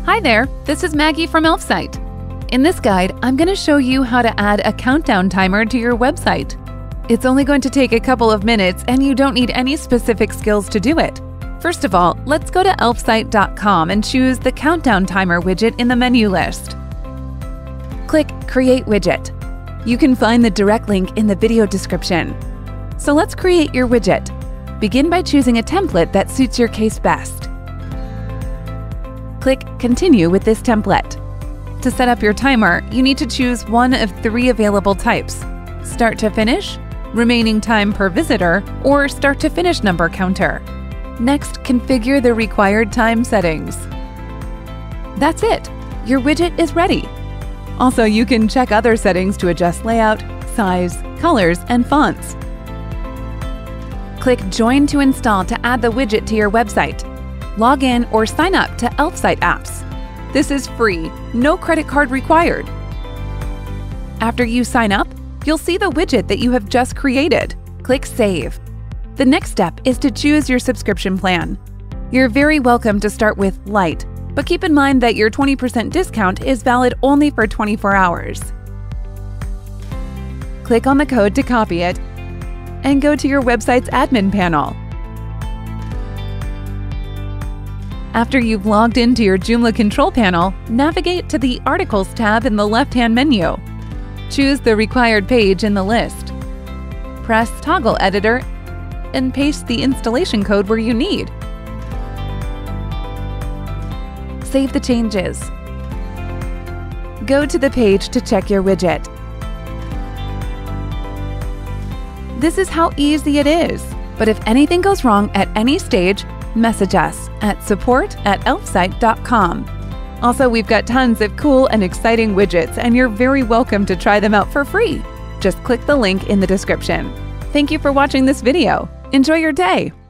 Hi there, this is Maggie from Elfsight. In this guide, I'm going to show you how to add a countdown timer to your website. It's only going to take a couple of minutes and you don't need any specific skills to do it. First of all, let's go to elfsight.com and choose the countdown timer widget in the menu list. Click Create Widget. You can find the direct link in the video description. So let's create your widget. Begin by choosing a template that suits your case best. Click Continue with this template. To set up your timer, you need to choose one of 3 available types: Start to Finish, Remaining Time per Visitor, or Start to Finish Number Counter. Next, configure the required time settings. That's it! Your widget is ready. Also, you can check other settings to adjust layout, size, colors, and fonts. Click Join to install to add the widget to your website. Log in or sign up to Elfsight apps. This is free, no credit card required. After you sign up, you'll see the widget that you have just created. Click Save. The next step is to choose your subscription plan. You're very welcome to start with Lite, but keep in mind that your 20% discount is valid only for 24 hours. Click on the code to copy it and go to your website's admin panel. After you've logged into your Joomla control panel, navigate to the Articles tab in the left-hand menu. Choose the required page in the list. Press Toggle Editor and paste the installation code where you need. Save the changes. Go to the page to check your widget. This is how easy it is. But if anything goes wrong at any stage, message us at support@elfsight.com. Also, we've got tons of cool and exciting widgets, and you're very welcome to try them out for free. Just click the link in the description. Thank you for watching this video. Enjoy your day!